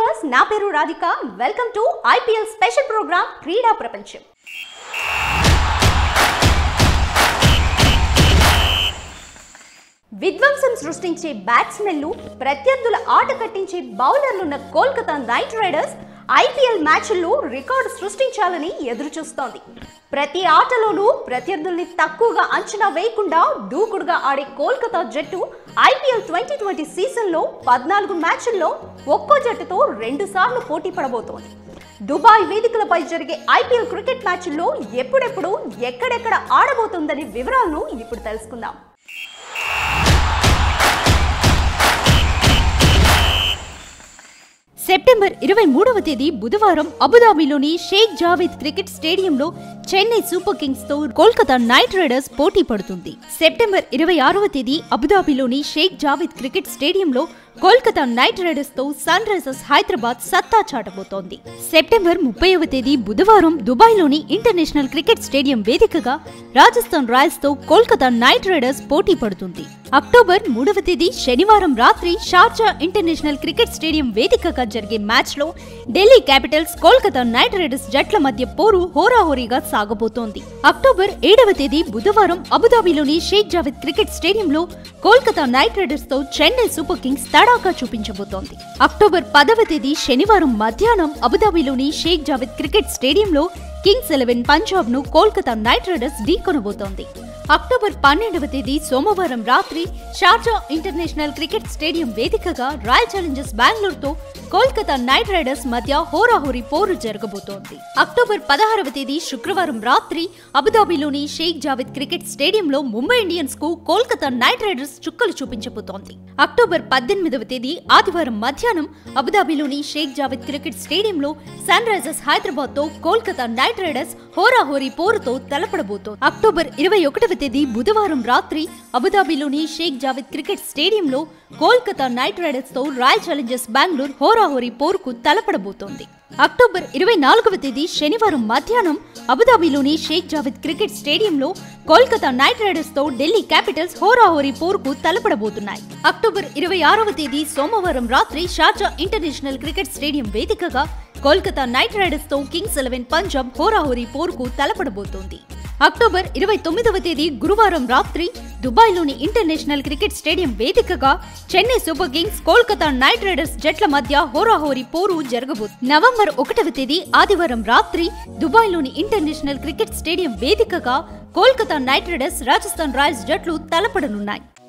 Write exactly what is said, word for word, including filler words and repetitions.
Viewers, నా పేరు Radhika. Welcome to IPL special program క్రీడా ప్రపంచం. విధ్వంసం సృష్టించే బ్యాట్స్మెన్లు, ప్రత్యర్థుల ఆట కట్టించే బౌలర్లున్న కోల్కతా నైట్ రైడర్స్ ఐపీఎల్ మ్యాచ్ల్లో రికార్డు సృష్టించాలని ఎదురుచూస్తోంది. ప్రతి ఆటలోనూ ప్రత్యర్థుల్ని తక్కువగా అంచనా వేయకుండా దూకుడుగా ఆడే కోల్కతా జట్టు ఐపీఎల్ ట్వంటీ ట్వంటీ సీజన్లో పద్నాలుగు మ్యాచ్ల్లో ఒక్కో జట్టుతో రెండు సార్లు పోటీ పడబోతోంది. దుబాయ్ వేదికలపై జరిగే ఐపీఎల్ క్రికెట్ మ్యాచ్ల్లో ఎప్పుడెప్పుడు ఎక్కడెక్కడ ఆడబోతోందనే వివరాలను ఇప్పుడు తెలుసుకుందాం. సెప్టెంబర్ ఇరవై మూడవ తేదీ బుధవారం అబుదాబిలోని షేక్ జావేద్ క్రికెట్ స్టేడియంలో చెన్నై సూపర్ కింగ్స్ తో కోల్కతా నైట్ రైడర్స్ పోటీ పడుతుంది. సెప్టెంబర్ ఇరవై ఆరవ తేదీ అబుదాబిలోని షేక్ జావేద్ క్రికెట్ స్టేడియంలో కోల్కతా నైట్ రైడర్స్ తో సన్ రైజర్స్ హైదరాబాద్ సత్తా చాటబోతోంది. సెప్టెంబర్ ముప్పైవ తేదీ బుధవారం దుబాయ్లోని ఇంటర్నేషనల్ క్రికెట్ స్టేడియం వేదికగా రాజస్థాన్ రాయల్స్ తో కోల్కతా నైట్ రైడర్స్ పోటీ పడుతుంది. అక్టోబర్ మూడవ తేదీ శనివారం రాత్రి షార్జా ఇంటర్నేషనల్ క్రికెట్ స్టేడియం వేదికగా జరిగే మ్యాచ్ లో Delhi Capitals Kolkata Knight Riders జట్ల మధ్య పోరు హోరాహోరీగా సాగబోతోంది. అక్టోబర్ ఏడవ తేదీ బుధవారం అబుదాబిలోని షేక్ జావేద్ క్రికెట్ స్టేడియంలో కోల్కతా నైట్ రైడర్స్ తో చెన్నై సూపర్ కింగ్స్ తడాకా చూపించబోతోంది. అక్టోబర్ పదవ తేదీ శనివారం మధ్యాహ్నం అబుదాబిలోని షేక్ జావేద్ క్రికెట్ స్టేడియంలో కింగ్స్ ఎలెవన్ పంజాబ్ ను కోల్కతా నైట్ రైడర్స్ ఢీకొనబోతోంది. అక్టోబర్ పన్నెండవ తేదీ సోమవారం రాత్రి షార్జా ఇంటర్నేషనల్ క్రికెట్ స్టేడియం వేదికగా రాయల్ ఛాలెంజర్స్ బెంగళూరు తో కోల్కతా నైట్ రైడర్స్ మధ్య హోరాహోరీ పోరు జరగబోతోంది. అక్టోబర్ పదహారవ తేదీ శుక్రవారం రాత్రి అబుదాబిలోని షేక్ జావేద్ క్రికెట్ స్టేడియంలో ముంబై ఇండియన్స్ కు కోల్కతా నైట్ రైడర్స్ చుక్కలు చూపించబోతోంది. అక్టోబర్ పద్దెనిమిదవ తేదీ ఆదివారం మధ్యాహ్నం అబుదాబిలోని షేక్ జావేద్ క్రికెట్ స్టేడియంలో సన్ రైజర్స్ హైదరాబాద్ తో కోల్కతా నైట్ రైడర్స్ హోరాహోరీ పోరుతో తలపడబోతోంది. అక్టోబర్ ఇరవై ఒకటవ తేదీ బుధవారం రాత్రి అబుదాబిలోని షేక్ జావేద్ క్రికెట్ స్టేడియంలో కోల్కతా నైట్ రైడర్స్ తో రాయల్ ఛాలెంజర్స్ బెంగళూరు హోరాహోరీ పోరుకు తలపడబోతోంది. అక్టోబర్ ఇరవై నాలుగవ తేదీ శనివారం మధ్యాహ్నం అబుదాబిలోని షేక్ జావేద్ క్రికెట్ స్టేడియంలో కోల్కతా నైట్ రైడర్స్ తో ఢిల్లీ క్యాపిటల్స్ హోరాహోరీ పోరుకు తలపడబోతున్నాయి. అక్టోబర్ ఇరవై ఆరవ తేదీ సోమవారం రాత్రి షార్జా ఇంటర్నేషనల్ క్రికెట్ స్టేడియం వేదికగా కోల్కతా నైట్ రైడర్స్ తో కింగ్స్ ఎలెవన్ పంజాబ్ హోరాహోరీ పోరుకు తలపడబోతోంది. అక్టోబర్ ఇరవై తొమ్మిదవ తేదీ గురువారం రాత్రి దుబాయ్లోని ఇంటర్నేషనల్ క్రికెట్ స్టేడియం వేదికగా Chennai Super Kings Kolkata Knight Riders జట్ల మధ్య హోరాహోరీ పోరు జరగబోతుంది. నవంబర్ ఒకటవ తేదీ ఆదివారం రాత్రి దుబాయ్లోని ఇంటర్నేషనల్ క్రికెట్ స్టేడియం వేదికగా Kolkata Knight Riders Rajasthan Royals జట్లు తలపడనున్నాయి.